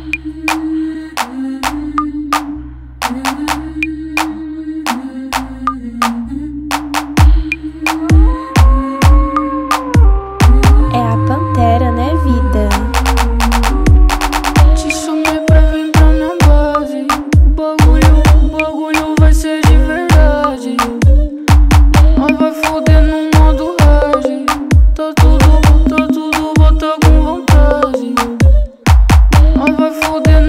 É a Pantera, né, vida? Te chamei pra vir pra minha base. O bagulho vai ser de verdade. Nós vai foder no modo hard. Tá tudo, bota com vontade. Nós vai foder